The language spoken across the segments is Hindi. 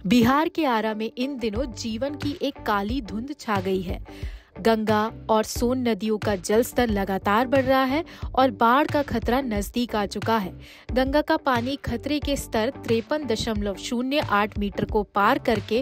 बिहार के आरा में इन दिनों जीवन की एक काली धुंध छा गई है। गंगा और सोन नदियों का जल स्तर लगातार बढ़ रहा है और बाढ़ का खतरा नजदीक आ चुका है। गंगा का पानी खतरे के स्तर 53.08 मीटर को पार करके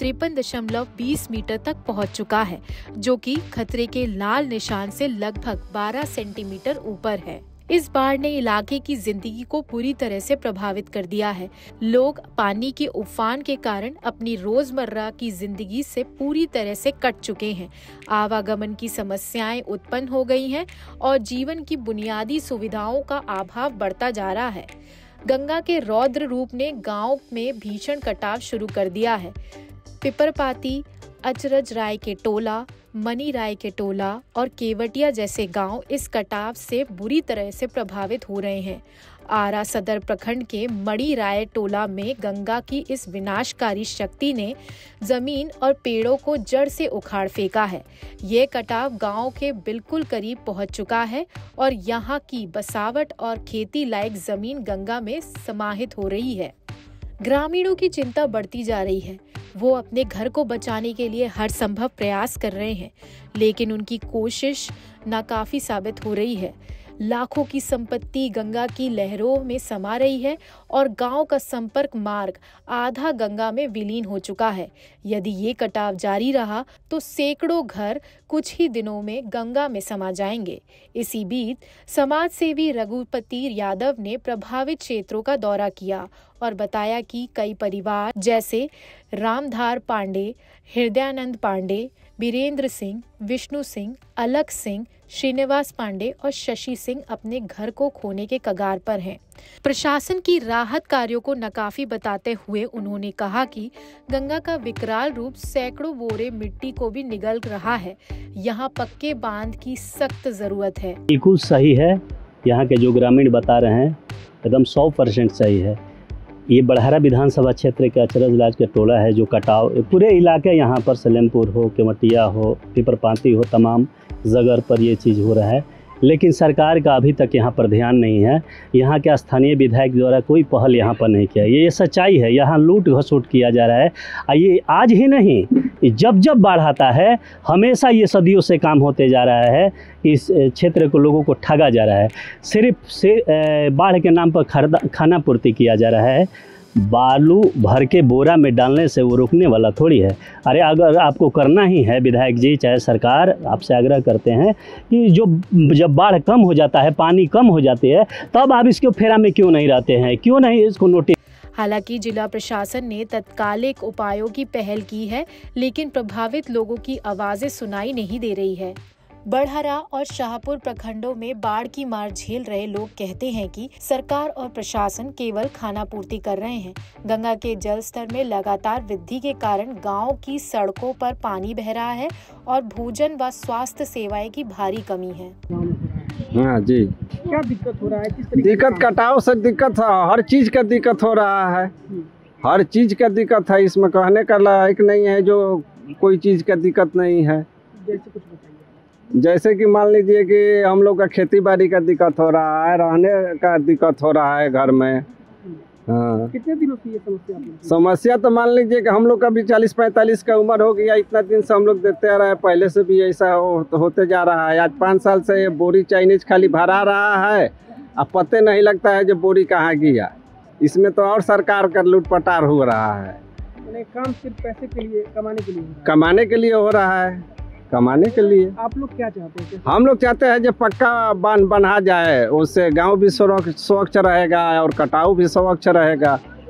53.20 मीटर तक पहुंच चुका है, जो कि खतरे के लाल निशान से लगभग 12 सेंटीमीटर ऊपर है। इस बाढ़ ने इलाके की जिंदगी को पूरी तरह से प्रभावित कर दिया है। लोग पानी के उफान के कारण अपनी रोजमर्रा की जिंदगी से पूरी तरह से कट चुके हैं। आवागमन की समस्याएं उत्पन्न हो गई हैं और जीवन की बुनियादी सुविधाओं का अभाव बढ़ता जा रहा है। गंगा के रौद्र रूप ने गांव में भीषण कटाव शुरू कर दिया है। पिपरपाती, अचरज राय के टोला, मनी राय के टोला और केवटिया जैसे गांव इस कटाव से बुरी तरह से प्रभावित हो रहे हैं। आरा सदर प्रखंड के मणि राय टोला में गंगा की इस विनाशकारी शक्ति ने जमीन और पेड़ों को जड़ से उखाड़ फेंका है। ये कटाव गांव के बिल्कुल करीब पहुंच चुका है और यहाँ की बसावट और खेती लायक जमीन गंगा में समाहित हो रही है। ग्रामीणों की चिंता बढ़ती जा रही है। वो अपने घर को बचाने के लिए हर संभव प्रयास कर रहे हैं, लेकिन उनकी कोशिश नाकाफी साबित हो रही है। लाखों की संपत्ति गंगा की लहरों में समा रही है और गांव का संपर्क मार्ग आधा गंगा में विलीन हो चुका है। यदि ये कटाव जारी रहा तो सैकड़ों घर कुछ ही दिनों में गंगा में समा जाएंगे। इसी बीच समाज सेवी रघुपति यादव ने प्रभावित क्षेत्रों का दौरा किया और बताया कि कई परिवार जैसे रामधार पांडे, हृदयानंद पांडे, बीरेंद्र सिंह, विष्णु सिंह, अलख सिंह, श्रीनिवास पांडे और शशि सिंह अपने घर को खोने के कगार पर हैं। प्रशासन की राहत कार्यों को नाकाफी बताते हुए उन्होंने कहा कि गंगा का विकराल रूप सैकड़ों बोरे मिट्टी को भी निगल रहा है। यहाँ पक्के बांध की सख्त जरूरत है। बिल्कुल सही है, यहाँ के जो ग्रामीण बता रहे हैं एकदम 100% सही है। ये बड़हरा विधानसभा क्षेत्र के अचरज राज के टोला है जो कटाव पूरे इलाके यहाँ पर सलेमपुर हो, केवटिया हो, पिपरपाती हो, तमाम जगह पर ये चीज़ हो रहा है, लेकिन सरकार का अभी तक यहाँ पर ध्यान नहीं है। यहाँ के स्थानीय विधायक द्वारा कोई पहल यहाँ पर नहीं किया। ये सच्चाई है, यहाँ लूट घसोट किया जा रहा है। ये आज ही नहीं, जब जब बाढ़ आता है हमेशा ये सदियों से काम होते जा रहा है। इस क्षेत्र को लोगों को ठगा जा रहा है, सिर्फ से बाढ़ के नाम पर खाना पूर्ति किया जा रहा है। बालू भर के बोरा में डालने से वो रुकने वाला थोड़ी है। अरे अगर आपको करना ही है, विधायक जी चाहे सरकार, आपसे आग्रह करते हैं कि जब बाढ़ कम हो जाता है, पानी कम हो जाती है, तब आप इसके फेरा में क्यों नहीं रहते हैं, क्यों नहीं इसको नोटिस। हालांकि जिला प्रशासन ने तत्कालिक उपायों की पहल की है, लेकिन प्रभावित लोगों की आवाजें सुनाई नहीं दे रही है। बड़हरा और शाहपुर प्रखंडों में बाढ़ की मार झेल रहे लोग कहते हैं कि सरकार और प्रशासन केवल खानापूर्ति कर रहे हैं। गंगा के जल स्तर में लगातार वृद्धि के कारण गांव की सड़कों पर पानी बह रहा है और भोजन व स्वास्थ्य सेवाएं की भारी कमी है। हाँ जी, क्या दिक्कत हो रहा है? किस तरीके दिक्कत कटाव से दिक्कत है, हर चीज़ का दिक्कत हो रहा है। हर चीज़ का दिक्कत है, इसमें कहने का लायक नहीं है जो कोई चीज़ का दिक्कत नहीं है। जैसे कुछ बताइए। जैसे कि मान लीजिए कि हम लोग का खेती बाड़ी का दिक्कत हो रहा है, रहने का दिक्कत हो रहा है घर में। हाँ, कितने दिनों से ये समस्या है? समस्या तो मान लीजिए कि हम लोग का भी 40-45 का उम्र हो गया। इतना दिन से हम लोग देते आ रहे हैं, पहले से भी ऐसा होते जा रहा है। आज 5 साल से ये बोरी चाइनीज खाली भरा रहा है, अब पते नहीं लगता है जो बोरी कहाँ गया। इसमें तो और सरकार का लूट पटार हो रहा है। काम सिर्फ पैसे के लिए, कमाने के लिए हो रहा है। कमाने के लिए हो रहा है, कमाने के लिए। आप लोग क्या चाहते हैं? हम लोग चाहते हैं जो पक्का बांध बना जाए, उससे गांव भी स्वच्छ रहेगा और कटाव भी स्वच्छ रहेगा।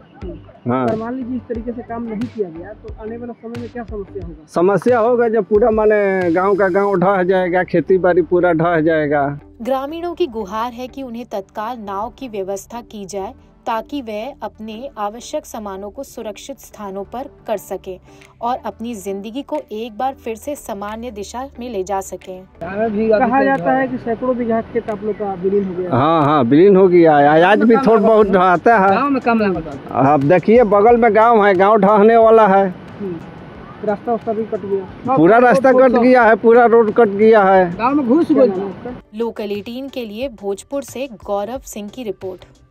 हाँ, मान लीजिए इस तरीके से काम नहीं किया गया तो आने वाला समय में क्या समस्या होगा? समस्या होगा जब पूरा माने गांव का गांव ढह जाएगा, खेती बाड़ी पूरा ढह जाएगा। ग्रामीणों की गुहार है कि उन्हें तत्काल नाव की व्यवस्था की जाए ताकि वह अपने आवश्यक सामानों को सुरक्षित स्थानों पर कर सके और अपनी जिंदगी को एक बार फिर से सामान्य दिशा में ले जा सके। कहा जाता है कि सैकड़ों बीघा खेत आप लोग का विलीन हो गया। हाँ, विलीन हो गया है। आज भी थोड़ा बहुत ढहता है। गाँव में कम लागत। अब देखिए बगल में गाँव है, गाँव ढहने वाला है। रास्ता भी कट गया, पूरा रास्ता कट गया है, पूरा रोड कट गया है। गाँव में घुस गया। लोकल 18 के लिए भोजपुर से गौरव सिंह की रिपोर्ट।